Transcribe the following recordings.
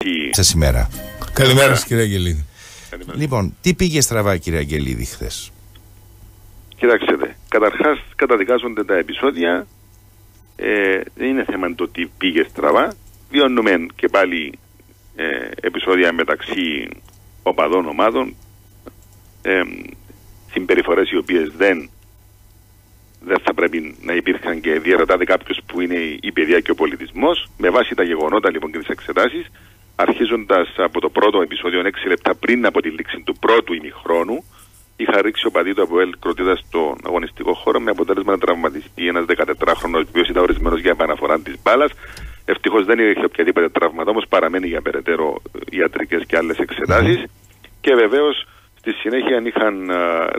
υπάρχει. Σας ημέρα. Καλημέρα σας, κύριε Αγγελίδη. Λοιπόν, τι πήγε στραβά, κύριε Αγγελίδη, χθες? Κοιτάξτε, καταρχάς καταδικάζονται τα επεισόδια. Δεν είναι θέμα το τι πήγε στραβά. Βιώνουμε και πάλι επεισόδια μεταξύ οπαδών ομάδων, συμπεριφορές οι οποίες δεν θα πρέπει να υπήρχαν, και διαρωτάται κάποιος που είναι η παιδεία και ο πολιτισμός. Με βάση τα γεγονότα λοιπόν και τις εξετάσεις, αρχίζοντας από το πρώτο επεισόδιο 6 λεπτά πριν από τη λήξη του πρώτου ημιχρόνου, είχα ρίξει οπαδί του ΑΠΟΕΛ Κροτίδας στον αγωνιστικό χώρο, με αποτέλεσμα να τραυματιστεί ένας 14χρονος, ο οποίος ήταν ορισμένος για επαναφορά της μπάλας. Ευτυχώς δεν είχε οποιαδήποτε τραύματα, όμως παραμένει για περαιτέρω ιατρικές και άλλες εξετάσεις. Και βεβαίως στη συνέχεια είχαν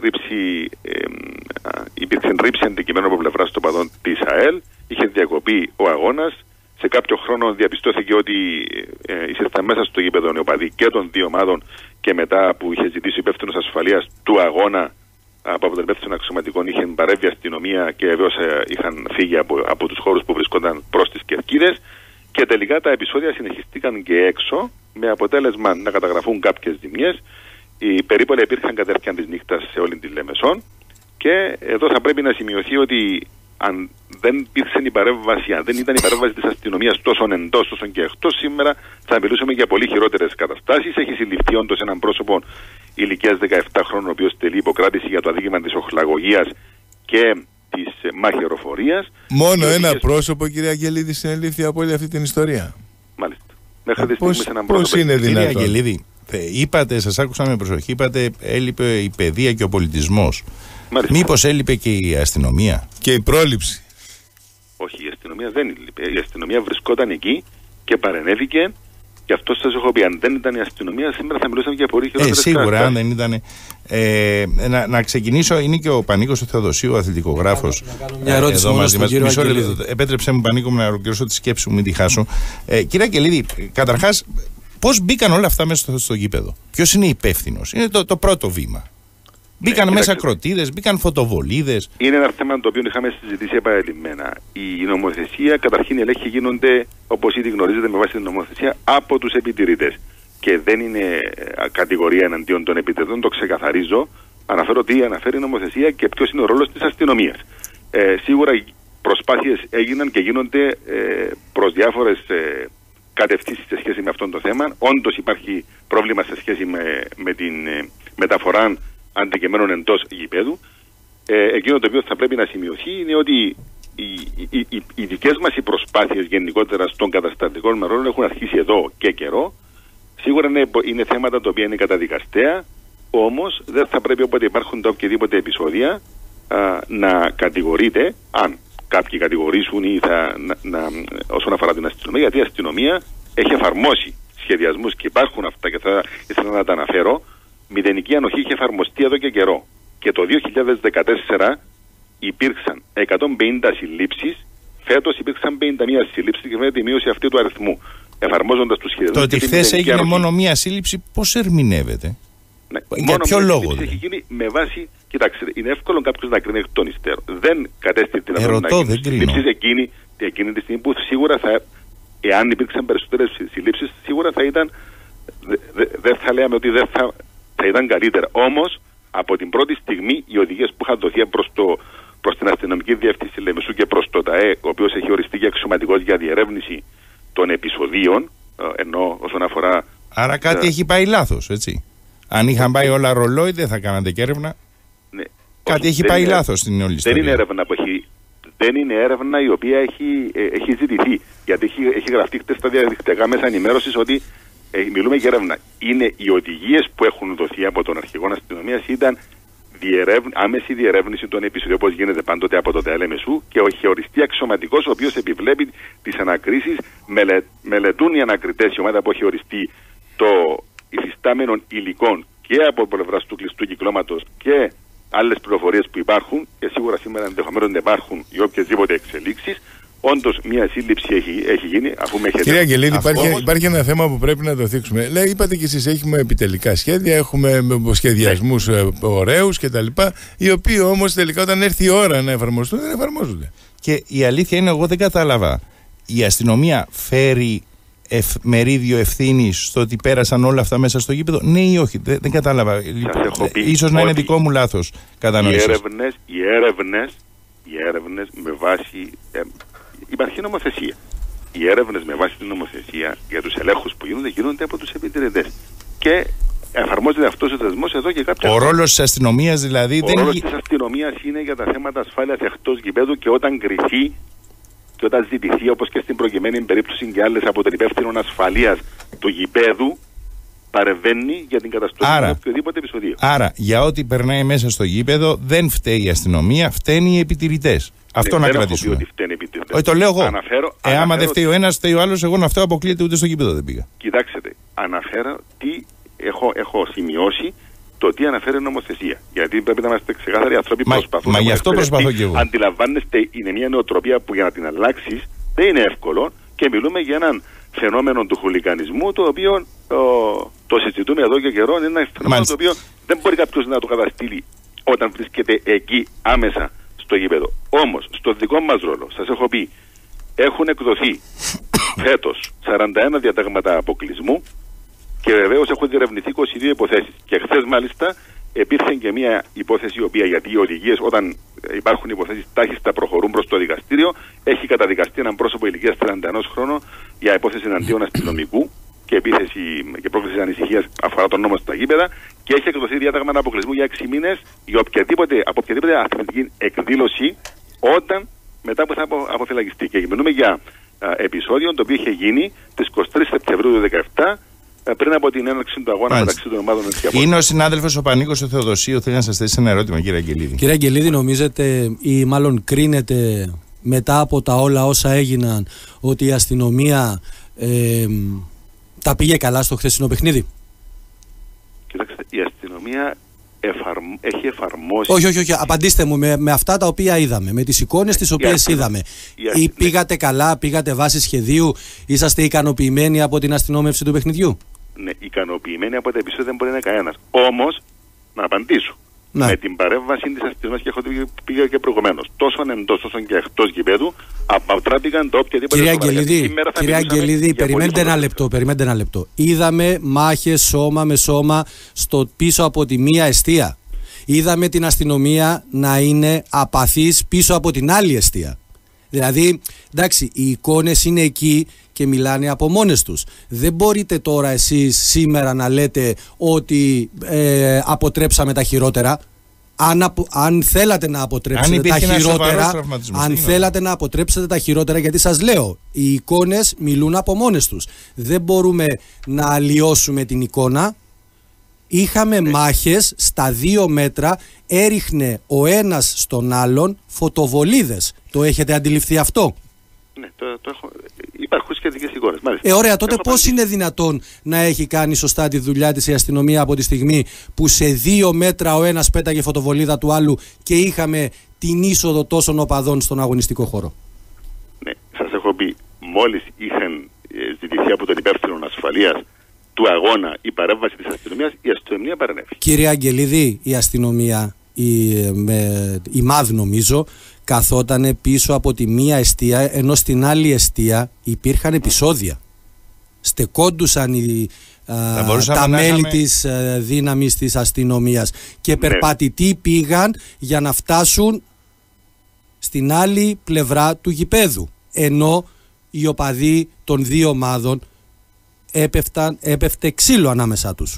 υπήρξε ρήψη αντικειμένου από πλευρά των οπαδών της ΑΕΛ, είχε διακοπεί ο αγώνας. Σε κάποιο χρόνο διαπιστώθηκε ότι ήσασταν μέσα στο γήπεδο οι οπαδοί και των δύο ομάδων, και μετά που είχε ζητήσει ο υπεύθυνος ασφαλείας του αγώνα από τον υπεύθυνο αξιωματικών, είχε παρέμβει η αστυνομία και βεβαίως είχαν φύγει από τους χώρους που βρισκόταν προς τις κερκίδες. Και τελικά τα επεισόδια συνεχιστήκαν και έξω, με αποτέλεσμα να καταγραφούν κάποιες ζημιές. Οι περίπολοι υπήρχαν κατά διάρκεια της νύχτας σε όλη τη Λεμεσόν. Και εδώ θα πρέπει να σημειωθεί ότι αν δεν υπήρξε η παρέμβαση, αν δεν ήταν η παρέμβαση της αστυνομίας τόσο εντός όσο και εκτός, σήμερα θα μιλούσαμε για πολύ χειρότερες καταστάσεις. Έχει συλληφθεί όντως έναν πρόσωπο ηλικίας 17 χρόνων, ο οποίος τελεί υποκράτηση για το αδίκημα της οχλαγωγίας και της μαχαιροφορίας. Μόνο ένα πρόσωπο, κύριε Αγγελίδη, συνελήφθη από όλη αυτή την ιστορία. Μάλιστα. Μέχρι τη στιγμή σε έναν πρόσωπο. Πώς είναι δυνατόν? Κύριε Αγγελίδη, είπατε, σας άκουσα με προσοχή, είπατε έλειπε η παιδεία και ο πολιτισμός. Μήπως έλειπε και η αστυνομία? Και η πρόληψη? Όχι, η αστυνομία δεν έλειπε. Η αστυνομία βρισκόταν εκεί και παρενέβηκε. Και αυτό σας έχω πει, αν δεν ήταν η αστυνομία, σήμερα θα μιλούσαμε για πολύ χειρότερες σίγουρα, καταστάσεις. αν δεν ήταν. Να ξεκινήσω, είναι και ο Πανίκος ο Θεοδοσίου, ο αθλητικογράφος. Να κάνω μια ερώτηση εδώ μόνο μαζί στον μας. κύριο Μισό Αγγελίδη. λεπτό. Επέτρεψε μου, Πανίκο, να ολοκληρώσω τη σκέψη μου, μην τη χάσω. Κύριε Αγγελίδη, καταρχάς, πώς μπήκαν όλα αυτά μέσα στο γήπεδο? Ποιος είναι υπεύθυνος? Είναι το πρώτο βήμα. Μπήκαν μέσα κροτίδες, μπήκαν φωτοβολίδες. Είναι ένα θέμα το οποίο είχαμε συζητήσει επανειλημμένα. Η νομοθεσία, καταρχήν, οι ελέγχοι γίνονται, όπως ήδη γνωρίζετε, με βάση την νομοθεσία από τους επιτηρητές. Και δεν είναι κατηγορία εναντίον των επιτηρητών, το ξεκαθαρίζω. Αναφέρω τι αναφέρει η νομοθεσία και ποιος είναι ο ρόλος της αστυνομίας. Σίγουρα οι προσπάθειες έγιναν και γίνονται προς διάφορες κατευθύνσεις σε σχέση με αυτό το θέμα. Όντως υπάρχει πρόβλημα σε σχέση με την μεταφορά αντικειμένων εντός γηπέδου. Εκείνο το οποίο θα πρέπει να σημειωθεί είναι ότι οι δικές μας οι προσπάθειες γενικότερα στον καταστατικό μερών έχουν αρχίσει εδώ και καιρό. Σίγουρα είναι θέματα τα οποία είναι καταδικαστέα, όμως δεν θα πρέπει όποτε υπάρχουν τα οποιαδήποτε επεισόδια να κατηγορείται, αν κάποιοι κατηγορήσουν ή όσον αφορά την αστυνομία, γιατί η αστυνομία έχει εφαρμόσει σχεδιασμούς και υπάρχουν αυτά και θα ήθελα να τα αναφέρω. Μηδενική ανοχή είχε εφαρμοστεί εδώ και καιρό. Και το 2014 υπήρξαν 150 συλλήψεις, φέτος υπήρξαν 51 συλλήψεις και φαίνεται η μείωση αυτή του αριθμού. Εφαρμόζοντας τους σχεδιασμούς. Το ότι χθες έγινε μόνο μία σύλληψη, πώς ερμηνεύεται? Ναι, για ποιο λόγο? Έχει γίνει με βάση, κοιτάξτε, είναι εύκολο κάποιος να κρίνει εκ των υστέρων. Δεν κατέστη την Ερωτώ, δεν κρίνω. Συλλήψεις εκείνη τη στιγμή που σίγουρα θα, εάν υπήρξαν περισσότερες συλλήψεις, σίγουρα θα ήταν, δεν θα λέμε ότι δεν θα ήταν καλύτερα. Όμως, από την πρώτη στιγμή, οι οδηγίες που είχαν δοθεί προς την αστυνομική διεύθυνση Λεμεσού και προς το ΤΑΕ, ο οποίος έχει οριστεί για αξιωματικός για διερεύνηση των επεισοδίων, ενώ όσον αφορά. Άρα κάτι έχει πάει λάθος, έτσι. Αν είχαν πάει όλα ρολόι, δεν θα κάνατε και έρευνα. Ναι. Κάτι έχει πάει λάθος στην όλη ιστορία. Δεν είναι έρευνα που έχει. Δεν είναι έρευνα η οποία έχει ζητηθεί. Γιατί έχει γραφτεί χτες στα διαδικτυακά μέσα ενημέρωσης ότι μιλούμε για έρευνα. Είναι οι οδηγίες που έχουν δοθεί από τον αρχηγό αστυνομίας, ήταν άμεση διερεύνηση των επεισοδίων, όπως γίνεται πάντοτε από το ΤΕΛΕΜΕΣΟΥ, και έχει οριστεί αξιωματικός ο οποίος επιβλέπει τις ανακρίσεις. Μελετούν οι ανακριτές, η ομάδα που έχει οριστεί, το υφιστάμενων υλικών και από πλευράς του κλειστού κυκλώματος και άλλες πληροφορίες που υπάρχουν, και σίγουρα σήμερα ενδεχομένως να υπάρχουν οι οποιασδήποτε εξελίξεις. Όντως μια σύλληψη έχει γίνει, αφού με έχετε. Κύριε Αγγελίδη, υπάρχει ένα θέμα που πρέπει να το θίξουμε. Είπατε κι εσείς, έχουμε επιτελικά σχέδια, έχουμε σχεδιασμούς ωραίους κτλ. Οι οποίοι όμως τελικά όταν έρθει η ώρα να εφαρμοστούν, δεν εφαρμόζονται. Και η αλήθεια είναι, εγώ δεν κατάλαβα. Η αστυνομία φέρει μερίδιο ευθύνης στο ότι πέρασαν όλα αυτά μέσα στο γήπεδο, ναι ή όχι? Δεν κατάλαβα. Ίσως να είναι δικό μου λάθος κατανόησης. Οι έρευνες με βάση. Υπάρχει νομοθεσία. Οι έρευνες με βάση την νομοθεσία για τους ελέγχους που γίνονται από τους επιτηρητές. Και εφαρμόζεται αυτός ο θεσμός εδώ και κάποια. Ο ρόλος της αστυνομίας δηλαδή. Ο ρόλος της αστυνομίας είναι για τα θέματα ασφάλειας εκτός γηπέδου και όταν κριθεί και όταν ζητηθεί, όπως και στην προκειμένη περίπτωση και άλλες, από τον υπεύθυνο ασφαλείας του γηπέδου, παρεμβαίνει για την καταστροφή του οποιοδήποτε επεισοδίου. Άρα, για ό,τι περνάει μέσα στο γήπεδο, δεν φταίει η αστυνομία, φταίνουν οι επιτηρητές. Αυτό να κρατήσουμε. Δεν φταίνει οι επιτηρητές. Όχι, το λέω εγώ. Άμα δεν φταίει ο ένας, φταίει ο άλλος, εγώ να φταίω, αποκλείεται, ούτε στο γήπεδο δεν πήγα. Κοιτάξτε, αναφέρω τι έχω σημειώσει, το τι αναφέρει η νομοθεσία. Γιατί πρέπει να είμαστε ξεκάθαροι άνθρωποι που προσπαθούν. Μα γι' αυτό προσπαθώ και εγώ. Αντιλαμβάνεστε, είναι μια νοοτροπία που για να την αλλάξει δεν είναι εύκολο και μιλούμε για έναν φαινόμενο του χουλικανισμού, το οποίο το συζητούμε εδώ και καιρό. Είναι ένα φαινόμενο το οποίο δεν μπορεί κάποιο να το καταστήλει όταν βρίσκεται εκεί άμεσα στο γήπεδο. Όμως, στο δικό μας ρόλο, σας έχω πει, έχουν εκδοθεί φέτος 41 διατάγματα αποκλεισμού και βεβαίως έχουν διερευνηθεί 22 υποθέσεις. Και χθες μάλιστα υπήρχε και μια υπόθεση, η οποία, γιατί οι οδηγίες όταν υπάρχουν υποθέσεις τάχιστα προχωρούν προς το δικαστήριο, έχει καταδικαστεί έναν πρόσωπο ηλικίας 31 χρόνων για υπόθεση εναντίον αστυνομικού και επίθεση και πρόκληση ανησυχίας αφορά τον νόμο στα γήπεδα, και έχει εκδοθεί διάταγμα αποκλεισμού για 6 μήνες από οποιαδήποτε αθλητική εκδήλωση όταν μετά που θα αποφυλακιστεί. Και μιλούμε για επεισόδιο το οποίο είχε γίνει τις 23 Σεπτεμβρίου του 2017, πριν από την έναρξη του αγώνα μεταξύ των ομάδων της Ιαπωνίας. Είναι ο συνάδελφος ο Πανίκος ο Θεοδοσίου. Θέλει να σας θέσει ένα ερώτημα, κύριε Αγγελίδη. Κύριε Αγγελίδη, νομίζετε ή μάλλον κρίνετε μετά από τα όλα όσα έγιναν ότι η αστυνομία τα πήγε καλά στο χθεσινό παιχνίδι? Κοιτάξτε, η αστυνομία έχει εφαρμόσει. Όχι, απαντήστε μου με αυτά τα οποία είδαμε, με τις εικόνες τις οποίες είδαμε. Ή πήγατε καλά, πήγατε βάσει σχεδίου, είσαστε ικανοποιημένοι από την αστυνόμευση του παιχνιδιού? Ναι, ικανοποιημένοι από τα επεισόδια δεν μπορεί να είναι κανένας. Όμως, να απαντήσω. Ναι. Με την παρέμβαση της αστυνομίας, και έχω πει και προηγουμένως, τόσο εντός όσο και εκτός γηπέδου, αποτράπηκαν το οποιαδήποτε. Κύριε Αγγελίδη, περιμένετε ένα λεπτό. Είδαμε μάχες σώμα με σώμα πίσω από τη μία εστία. Είδαμε την αστυνομία να είναι απαθής πίσω από την άλλη εστία. Δηλαδή, εντάξει, οι εικόνες είναι εκεί και μιλάνε από μόνες τους. Δεν μπορείτε τώρα εσείς σήμερα να λέτε ότι αποτρέψαμε τα χειρότερα. Αν θέλατε να αποτρέψετε τα χειρότερα, θέλατε να αποτρέψετε τα χειρότερα, γιατί σας λέω, οι εικόνες μιλούν από μόνες τους. Δεν μπορούμε να αλλοιώσουμε την εικόνα. Είχαμε μάχες στα 2 μέτρα, έριχνε ο ένας στον άλλον φωτοβολίδες. Το έχετε αντιληφθεί αυτό? Ναι, το έχω. Υπάρχουν σχετικές εικόνες. Ωραία, τότε πώς είναι δυνατόν να έχει κάνει σωστά τη δουλειά της η αστυνομία από τη στιγμή που σε 2 μέτρα ο ένας πέταγε φωτοβολίδα του άλλου και είχαμε την είσοδο τόσων οπαδών στον αγωνιστικό χώρο? Ναι, σας έχω πει, μόλις είχαν ζητηθεί από τον υπεύθυνο ασφαλείας του αγώνα η παρέμβαση της αστυνομίας, η αστυνομία παρενέβη. Κύριε Αγγελίδη, η αστυνομία, η ΜΑΔ νομίζω, καθότανε πίσω από τη μία εστία, ενώ στην άλλη εστία υπήρχαν επεισόδια. Στεκόντουσαν τα μέλη της δύναμης της αστυνομίας και περπατητοί πήγαν για να φτάσουν στην άλλη πλευρά του γηπέδου, ενώ οι οπαδοί των 2 ομάδων έπεφτε ξύλο ανάμεσά τους.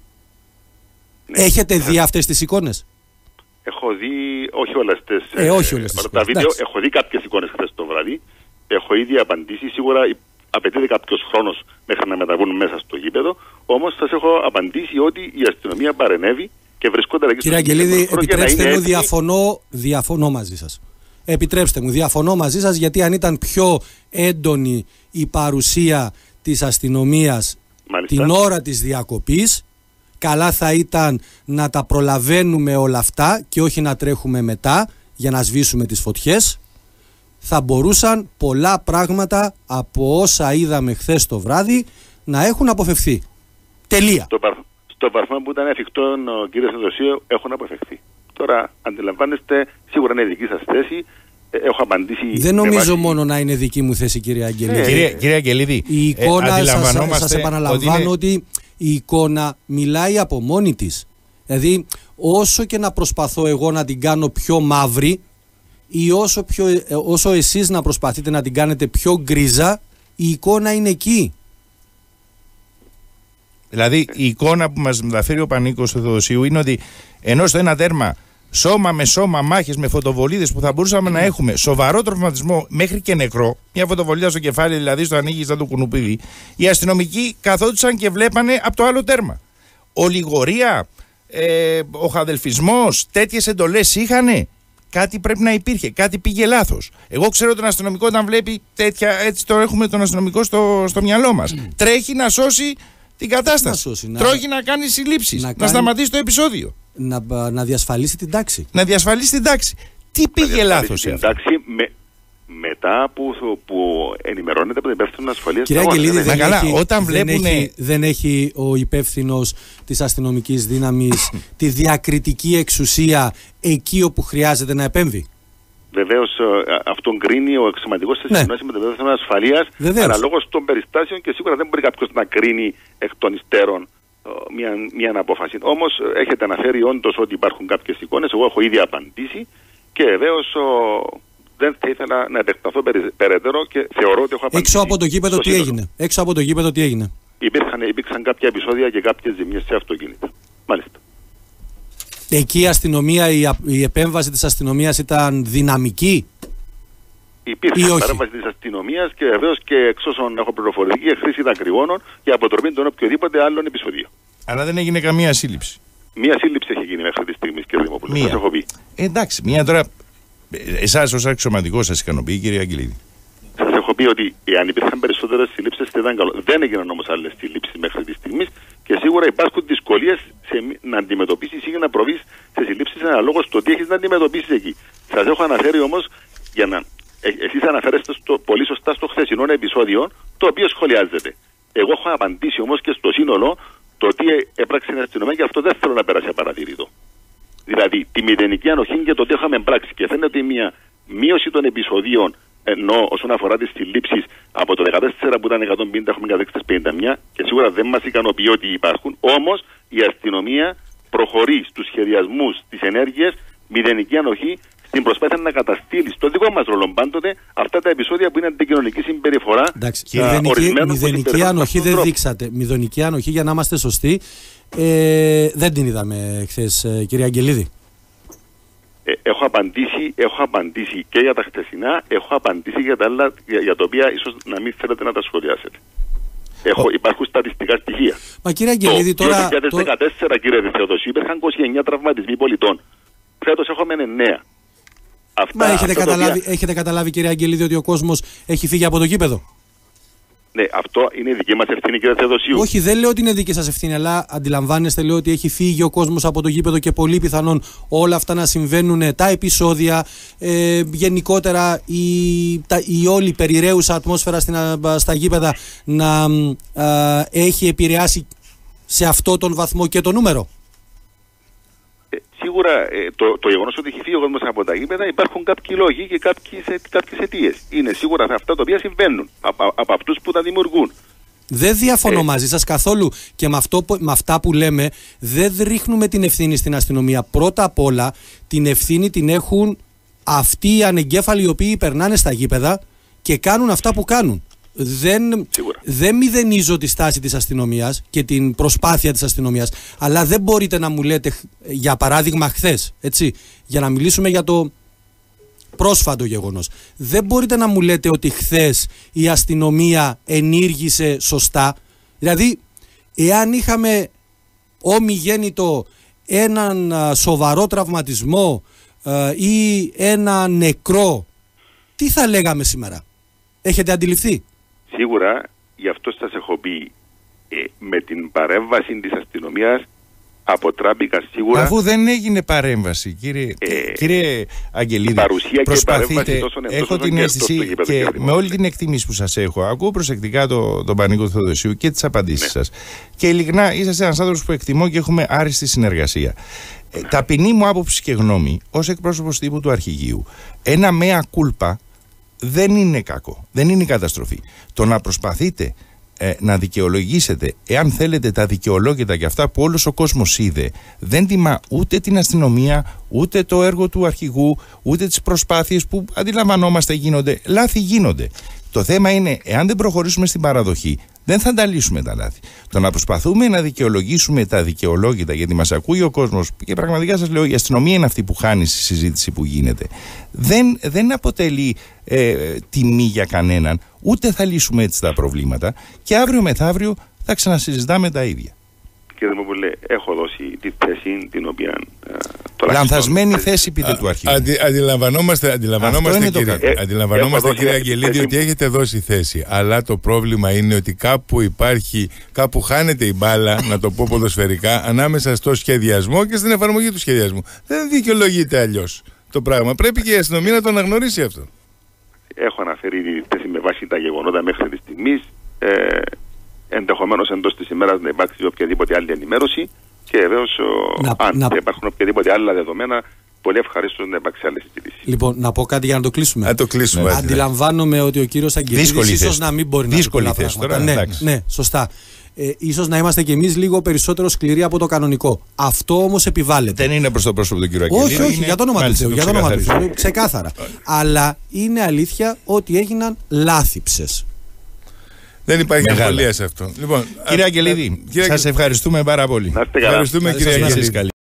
Ναι. Έχετε δει αυτές τις εικόνες? Έχω δει, όχι όλες τις τα βίντεο, έχω δει κάποιες εικόνες χθες το βράδυ. Έχω ήδη απαντήσει. Σίγουρα απαιτείται κάποιος χρόνος μέχρι να μεταβούν μέσα στο γήπεδο. Όμως σας έχω απαντήσει ότι η αστυνομία παρενέβη και βρισκόταν εκεί. Κύριε Αγγελίδη, επιτρέψτε μου, διαφωνώ μαζί σας. Επιτρέψτε μου, διαφωνώ μαζί σας, γιατί αν ήταν πιο έντονη η παρουσία της αστυνομίας την ώρα της διακοπής, καλά θα ήταν να τα προλαβαίνουμε όλα αυτά και όχι να τρέχουμε μετά για να σβήσουμε τις φωτιές. Θα μπορούσαν πολλά πράγματα από όσα είδαμε χθες το βράδυ να έχουν αποφευθεί. Τελεία. Στο βαθμό που ήταν εφικτό, κύριε Θεοδοσίου, έχουν αποφευθεί. Τώρα αντιλαμβάνεστε, σίγουρα είναι η δική σας θέση. έχω απαντήσει. Δεν νομίζω μόνο να είναι δική μου θέση, κύριε Αγγελίδη. Κύριε Αγγελίδη, Η εικόνα, σας επαναλαμβάνω ότι η εικόνα μιλάει από μόνη της. Δηλαδή, όσο και να προσπαθώ εγώ να την κάνω πιο μαύρη ή όσο εσείς να προσπαθείτε να την κάνετε πιο γκρίζα, η εικόνα είναι εκεί. Δηλαδή, η εικόνα που μας μεταφέρει ο Πανίκος του Θεοδοσίου είναι ότι ενώ στο ένα τέρμα σώμα με σώμα, μάχες με φωτοβολίδες που θα μπορούσαμε να έχουμε σοβαρό τραυματισμό μέχρι και νεκρό, μια φωτοβολίδα στο κεφάλι, δηλαδή στο ανοίγει σαν το κουνουπίδι, οι αστυνομικοί καθόντουσαν και βλέπανε από το άλλο τέρμα. Ολιγορία, ο χαδελφισμός, τέτοιες εντολές είχανε. Κάτι πρέπει να υπήρχε, κάτι πήγε λάθος. Εγώ ξέρω τον αστυνομικό όταν βλέπει τέτοια, έτσι το έχουμε τον αστυνομικό στο μυαλό μας. Τρέχει να σώσει την κατάσταση. Τρέχει να κάνει συλλήψεις, να σταματήσει το επεισόδιο. Να διασφαλίσει την τάξη. Να διασφαλίσει την τάξη. Τι πήγε λάθος σε αυτό? Μετά που ενημερώνεται από την υπεύθυνο ασφαλείας. Κύριε Αγγελίδη, δεν έχει ο υπεύθυνος της αστυνομικής δύναμης τη διακριτική εξουσία εκεί όπου χρειάζεται να επέμβει? Βεβαίως, αυτόν κρίνει ο αξιωματικός της αστυνομίας με την υπεύθυνο ασφαλείας αναλόγως των περιστάσεων και σίγουρα δεν μπορεί κάποιος να κρίνει εκ των υστέρων μια απόφαση. Όμως έχετε αναφέρει όντως ότι υπάρχουν κάποιες εικόνες. Εγώ έχω ήδη απαντήσει και βεβαίως δεν θα ήθελα να επεκταθώ περαιτέρω και θεωρώ ότι έχω απαντήσει. Έξω από το γήπεδο τι έγινε? Έξω από το γήπεδο τι έγινε? Υπήρξαν κάποια επεισόδια και κάποιες ζημιές σε αυτοκίνητα. Μάλιστα. Εκεί η αστυνομία, η επέμβαση της αστυνομίας ήταν δυναμική? Υπήρχε παρέμβαση της αστυνομίας και βεβαίως και εξ όσων έχω πληροφορηθεί για χρήση δακρυγόνων για αποτροπή των οποιοδήποτε άλλων επεισοδίων. Αλλά δεν έγινε καμία σύλληψη. Μία σύλληψη έχει γίνει μέχρι τη στιγμή, κύριε Δημόπουλε. Σας έχω πει. Εντάξει, μία τώρα. Εσάς ως αξιωματικός σας ικανοποιεί, κύριε Αγγελίδη? Σας έχω πει ότι αν υπήρχαν περισσότερες συλλήψεις θα ήταν καλό. Δεν έγιναν όμως άλλες συλλήψεις μέχρι τη στιγμή και σίγουρα υπάρχουν δυσκολίες να αντιμετωπίσεις ή να προβείς σε συλλήψεις αναλόγως στο τι έχεις να αντιμετωπίσεις εκεί. Σας έχω αναφέρει όμως για να. Εσείς αναφέρεστε πολύ σωστά στο χθεσινό επεισόδιο, το οποίο σχολιάζεται. Εγώ έχω απαντήσει όμως και στο σύνολο το τι έπραξε η αστυνομία και αυτό δεν θέλω να περάσει απαρατήρητο. Δηλαδή τη μηδενική ανοχή και το τι είχαμε πράξει. Και φαίνεται μια μείωση των επεισοδίων ενώ όσον αφορά τις συλλήψεις από το 14 που ήταν 150 έχουμε κατέξει 51 και σίγουρα δεν μας ικανοποιεί ότι υπάρχουν. Όμως η αστυνομία προχωρεί στους σχεδιασμούς, στις ενέργειες, μηδενική ανοχή στην προσπάθεια να καταστήλει στο δικό μας ρόλο πάντοτε αυτά τα επεισόδια που είναι αντικοινωνική συμπεριφορά. Εντάξει, μηδενική ανοχή δεν δείξατε. Μηδενική ανοχή, για να είμαστε σωστοί, δεν την είδαμε χθες, κύριε Αγγελίδη. Έχω απαντήσει και για τα χτεσινά, έχω απαντήσει για τα άλλα για τα οποία ίσως να μην θέλετε να τα σχολιάσετε. Υπάρχουν στατιστικά στοιχεία. Μα κύριε Αγγελίδη, το 2014, κύριε Θεοδοσίου, υπήρχαν 29 τραυματισμοί πολιτών. Φέτος έχουμε 9. Μα έχετε καταλάβει, κύριε Αγγελίδη, ότι ο κόσμος έχει φύγει από το γήπεδο? Ναι, αυτό είναι δική μας ευθύνη, κύριε Θεοδοσίου. Όχι, δεν λέω ότι είναι δική σας ευθύνη, αλλά αντιλαμβάνεστε, λέω ότι έχει φύγει ο κόσμος από το γήπεδο και πολύ πιθανόν όλα αυτά να συμβαίνουν, τα επεισόδια, γενικότερα η όλη περιραίουσα ατμόσφαιρα στα γήπεδα να έχει επηρεάσει σε αυτό τον βαθμό και το νούμερο. Σίγουρα το γεγονός ότι έχει φύγει ο κόσμος από τα γήπεδα υπάρχουν κάποιοι λόγοι και κάποιες αιτίες. Είναι σίγουρα αυτά τα οποία συμβαίνουν από αυτούς που τα δημιουργούν. Δεν διαφωνώ μαζί σας καθόλου και με αυτά που λέμε δεν ρίχνουμε την ευθύνη στην αστυνομία. Πρώτα απ' όλα την ευθύνη την έχουν αυτοί οι ανεγκέφαλοι οι οποίοι περνάνε στα γήπεδα και κάνουν αυτά που κάνουν. Δεν μηδενίζω τη στάση της αστυνομίας και την προσπάθεια της αστυνομίας, αλλά δεν μπορείτε να μου λέτε, για παράδειγμα χθες, έτσι, για να μιλήσουμε για το πρόσφατο γεγονός, δεν μπορείτε να μου λέτε ότι χθες η αστυνομία ενήργησε σωστά. Δηλαδή, εάν είχαμε ομιγέννητο έναν σοβαρό τραυματισμό ή ένα νεκρό, τι θα λέγαμε σήμερα? Έχετε αντιληφθεί? Σίγουρα, γι' αυτό σας έχω πει, με την παρέμβαση της αστυνομίας αποτράπηκαν σίγουρα. Αφού δεν έγινε παρέμβαση, κύριε Αγγελίδη, παρουσία προσπαθείτε, και παρέμβαση έχω την αίσθηση και με όλη την εκτίμηση που σας έχω, ακούω προσεκτικά τον Πανίκο Θεοδοσίου και τις απαντήσεις σας. Και ειλικρινά είσαστε ένας άνθρωπος που εκτιμώ και έχουμε άριστη συνεργασία. Ταπεινή μου άποψη και γνώμη, ως εκπρόσωπος τύπου του Αρχηγείου, ένα mea culpa δεν είναι κακό, δεν είναι καταστροφή. Το να προσπαθείτε να δικαιολογήσετε, εάν θέλετε, τα δικαιολόγητα και αυτά που όλος ο κόσμος είδε, δεν τιμά ούτε την αστυνομία, ούτε το έργο του αρχηγού, ούτε τις προσπάθειες που αντιλαμβανόμαστε γίνονται. Λάθη γίνονται. Το θέμα είναι, εάν δεν προχωρήσουμε στην παραδοχή, δεν θα τα λύσουμε τα λάθη. Το να προσπαθούμε να δικαιολογήσουμε τα δικαιολόγητα, γιατί μας ακούει ο κόσμος, και πραγματικά σας λέω, η αστυνομία είναι αυτή που χάνει στη συζήτηση που γίνεται, δεν αποτελεί τιμή για κανέναν, ούτε θα λύσουμε έτσι τα προβλήματα, και αύριο μεθαύριο θα ξανασυζητάμε τα ίδια. Κύριε Δημοπούλε, έχω δώσει τη θέση την οποία. Λανθασμένη θέση, πείτε του αρχηγού. Αντιλαμβανόμαστε, κύριε Αγγελίδη, ότι έχετε δώσει θέση. Αλλά το πρόβλημα είναι ότι κάπου χάνεται η μπάλα, να το πω ποδοσφαιρικά, ανάμεσα στο σχεδιασμό και στην εφαρμογή του σχεδιασμού. Δεν δικαιολογείται αλλιώς το πράγμα. Πρέπει και η αστυνομία να το αναγνωρίσει αυτό. Έχω αναφέρει τη θέση με βάση τα γεγονότα μέχρι τη στιγμή. Ενδεχομένως εντός της ημέρας να υπάρξει οποιαδήποτε άλλη ενημέρωση, και βεβαίως αν υπάρχουν οποιαδήποτε άλλα δεδομένα, πολύ ευχαρίστως να υπάρξει άλλη συζήτηση. Λοιπόν, να πω κάτι για να το κλείσουμε. Να το κλείσουμε. Αντιλαμβάνομαι ότι ο κύριος Αγγελίδης ίσως να μην μπορεί να πει πολλά πράγματα. Ναι, σωστά. Ίσως να είμαστε κι εμείς λίγο περισσότερο σκληροί από το κανονικό. Αυτό όμως επιβάλλεται. Δεν είναι προς το πρόσωπο του κύριου Αγγελίδη. Όχι, για το όνομα του Θεού. Ξεκάθαρα. Αλλά είναι αλήθεια ότι έγιναν λάθιψες. Δεν υπάρχει αμφιβολία σε αυτό. Λοιπόν, κύριε Αγγελίδη, σας ευχαριστούμε πάρα πολύ. Να είστε καλά. Ευχαριστούμε, κύριε Αγγελίδη.